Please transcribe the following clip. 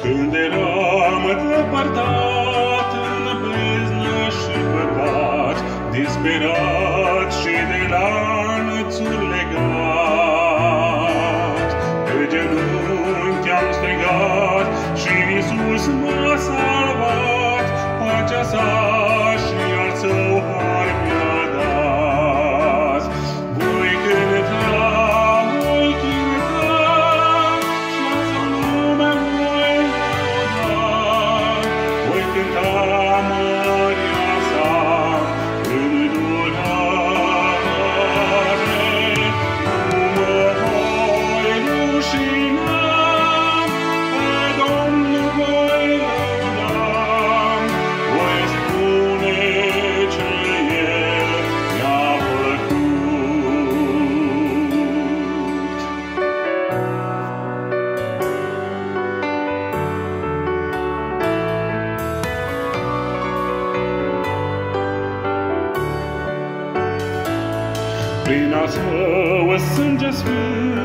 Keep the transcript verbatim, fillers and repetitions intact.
Când eram depărtat în beznă și păcat, disperat și de lanțuri legat, pe genunchi am strigat și Iisus m-a salvat, pacea sa și al său har mi-a dat. Voi cânta, voi cânta, și la sau lume voi lăuda, voi cânta măria sa în îndurare. Nu mă voi rușina, pe Domnul voi lăuda, voi spune ce El mi-a făcut. Prin al său sânge sfânt